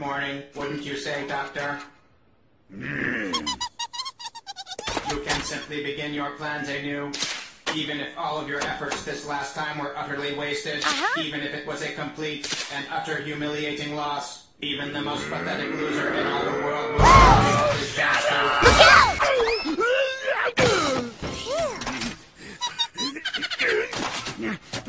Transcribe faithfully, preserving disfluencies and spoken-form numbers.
morning, wouldn't you say, Doctor? You can simply begin your plans anew. Even if all of your efforts this last time were utterly wasted, uh-huh. Even if it was a complete and utter humiliating loss, even the most pathetic loser in all the world will not be disaster.